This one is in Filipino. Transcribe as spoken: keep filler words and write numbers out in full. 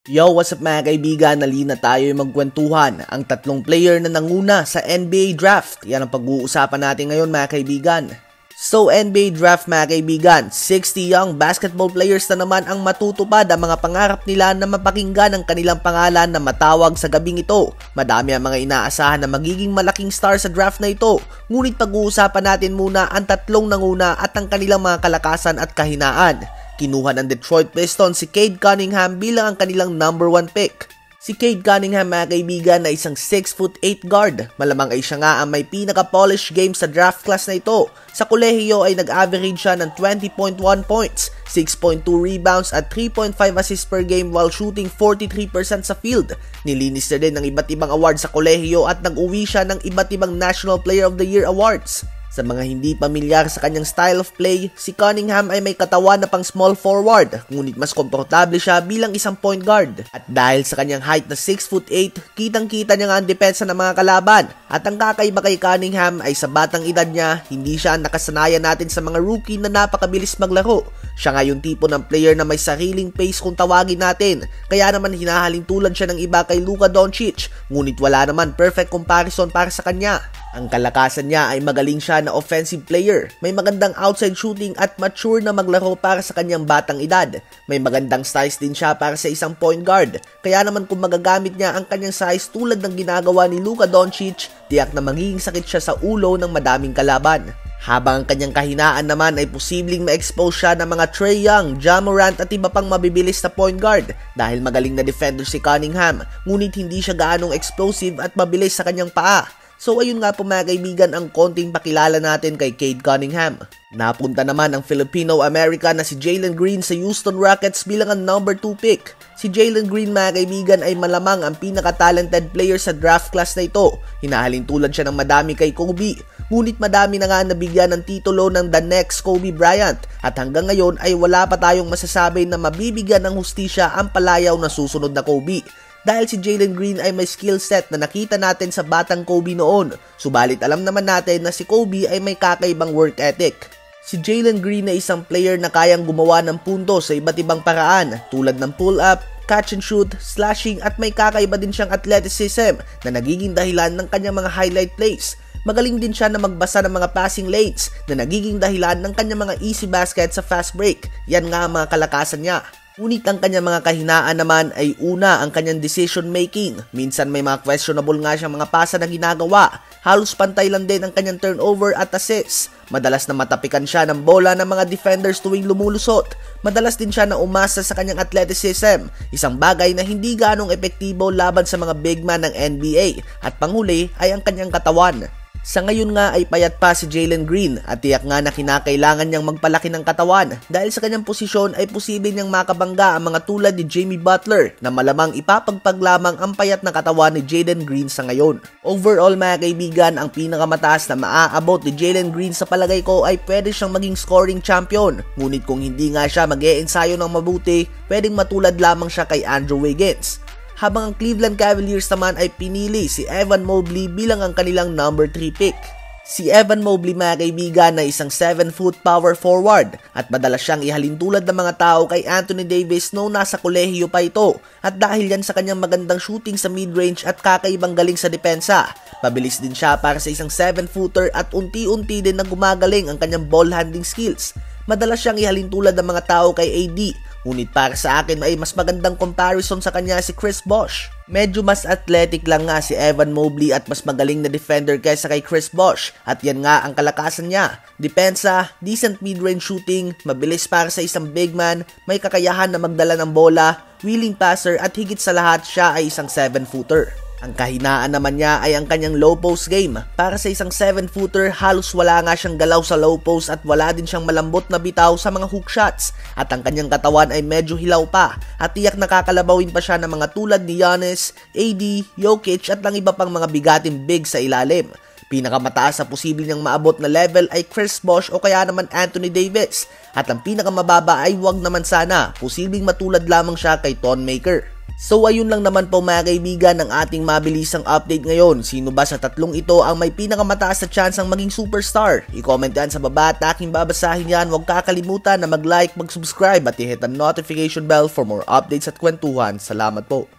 Yo, what's up mga kaibigan? Nalina tayo yung magkwentuhan ang tatlong player na nanguna sa N B A Draft. Yan ang pag-uusapan natin ngayon mga kaibigan. So N B A Draft mga kaibigan, sixty young basketball players na naman ang matutupad ang mga pangarap nila na mapakinggan ang kanilang pangalan na matawag sa gabing ito. Madami ang mga inaasahan na magiging malaking star sa draft na ito. Ngunit pag-uusapan natin muna ang tatlong nanguna at ang kanilang mga kalakasan at kahinaan. Kinuha ng Detroit Pistons si Cade Cunningham bilang ang kanilang number one pick. Si Cade Cunningham mga kaibigan na isang six foot eight guard. Malamang ay siya nga ang may pinaka-polished game sa draft class na ito. Sa kolehiyo ay nag-average siya ng twenty point one points, six point two rebounds at three point five assists per game while shooting forty-three percent sa field. Nilinis na din ng iba't ibang awards sa kolehiyo at nag-uwi siya ng iba't ibang National Player of the Year awards. Sa mga hindi pamilyar sa kanyang style of play, si Cunningham ay may katawan na pang small forward, ngunit mas komportable siya bilang isang point guard. At dahil sa kanyang height na six foot eight, kitang-kita niya nga ang depensa ng mga kalaban. At ang kakaiba kay Cunningham ay sa batang edad niya, hindi siya ang nakasanayan natin sa mga rookie na napakabilis maglaro. Siya nga yung tipo ng player na may sariling pace kung tawagin natin, kaya naman hinahalin tulad siya ng iba kay Luka Doncic, ngunit wala naman perfect comparison para sa kanya. Ang kalakasan niya ay magaling siya na offensive player, may magandang outside shooting at mature na maglaro para sa kanyang batang edad. May magandang size din siya para sa isang point guard, kaya naman kung magagamit niya ang kanyang size tulad ng ginagawa ni Luka Doncic, tiyak na magiging sakit siya sa ulo ng madaming kalaban. Habang ang kanyang kahinaan naman ay posibleng ma-expose siya ng mga Trae Young, Ja Morant at iba pang mabibilis na point guard dahil magaling na defender si Cunningham, ngunit hindi siya gaanong explosive at mabilis sa kanyang paa. So ayun nga po mga kaibigan ang konting pakilala natin kay Cade Cunningham. Napunta naman ang Filipino-American na si Jalen Green sa Houston Rockets bilang ang number two pick. Si Jalen Green mga kaibigan ay malamang ang pinaka-talented player sa draft class na ito. Hinahalin tulad siya ng madami kay Kobe. Ngunit madami na nga nabigyan ng titulo ng the next Kobe Bryant. At hanggang ngayon ay wala pa tayong masasabi na mabibigyan ng hustisya ang palayaw na susunod na Kobe. Dahil si Jalen Green ay may skill set na nakita natin sa batang Kobe noon. Subalit alam naman natin na si Kobe ay may kakaibang work ethic. Si Jalen Green ay isang player na kayang gumawa ng punto sa iba't ibang paraan tulad ng pull-up, catch and shoot, slashing at may kakaiba din siyang athleticism na nagiging dahilan ng kanyang mga highlight plays. Magaling din siya na magbasa ng mga passing lanes na nagiging dahilan ng kanyang mga easy basket sa fast break. Yan nga ang mga kalakasan niya. Ngunit ang kanyang mga kahinaan naman ay una ang kanyang decision making. Minsan may mga questionable nga siyang mga pasa na ginagawa. Halos pantay lang din ang kanyang turnover at assist. Madalas na matapikan siya ng bola ng mga defenders tuwing lumulusot. Madalas din siya na umasa sa kanyang athleticism, isang bagay na hindi ganong epektibo laban sa mga big man ng N B A. At panghuli ay ang kanyang katawan. Sa ngayon nga ay payat pa si Jalen Green at tiyak nga na kinakailangan niyang magpalaki ng katawan dahil sa kanyang posisyon ay posible niyang makabangga ang mga tulad ni Jimmy Butler na malamang ipapagpag lamang ang payat na katawan ni Jalen Green sa ngayon. Overall mga kaibigan, ang pinakamataas na maaabot ni Jalen Green sa palagay ko ay pwede siyang maging scoring champion. Ngunit kung hindi nga siya mag-e-ensayo ng mabuti, pwedeng matulad lamang siya kay Andrew Wiggins. Habang ang Cleveland Cavaliers naman ay pinili si Evan Mobley bilang ang kanilang number three pick. Si Evan Mobley mga kaibigan na isang seven foot power forward at madalas siyang ihalin tulad ng mga tao kay Anthony Davis noong nasa kolehiyo pa ito at dahil yan sa kanyang magandang shooting sa mid-range at kakaibang galing sa depensa. Mabilis din siya para sa isang seven footer at unti-unti din na gumagaling ang kanyang ball handling skills. Madalas siyang ihalin tulad ng mga tao kay A D. Ngunit para sa akin ay mas magandang comparison sa kanya si Chris Bosh. Medyo mas athletic lang nga si Evan Mobley at mas magaling na defender kaysa kay Chris Bosh. At yan nga ang kalakasan niya. Depensa, decent mid-range shooting, mabilis para sa isang big man, may kakayahan na magdala ng bola, willing passer at higit sa lahat siya ay isang seven footer. Ang kahinaan naman niya ay ang kanyang low post game. Para sa isang seven footer, halos wala nga siyang galaw sa low post at wala din siyang malambot na bitaw sa mga hook shots. At ang kanyang katawan ay medyo hilaw pa at tiyak nakakalabawin pa siya ng mga tulad ni Giannis, A D, Jokic at ang iba pang mga bigating big sa ilalim. Pinakamataas sa posible niyang maabot na level ay Chris Bosh o kaya naman Anthony Davis. At ang pinakamababa ay wag naman sana, posibleng matulad lamang siya kay Thon Maker. So ayun lang naman po mga kaibigan ang ating mabilisang update ngayon. Sino ba sa tatlong ito ang may pinakamataas na chance ang maging superstar? I-comment yan sa baba at aking babasahin yan. Huwag kakalimutan na mag-like, mag-subscribe at i-hit ang notification bell for more updates at kwentuhan. Salamat po.